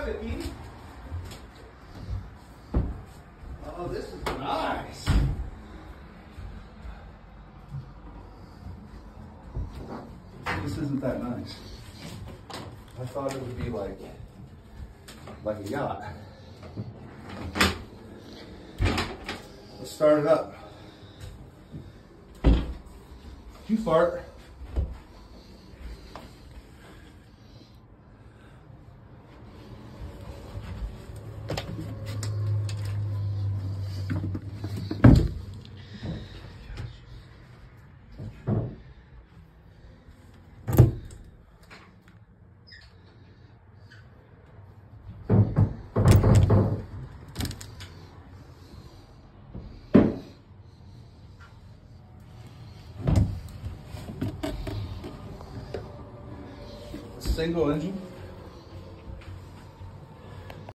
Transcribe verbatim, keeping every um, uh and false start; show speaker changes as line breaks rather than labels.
Vicky. Oh, this is nice. This isn't that nice. I thought it would be like, like a yacht. Let's start it up. You fart. Single engine.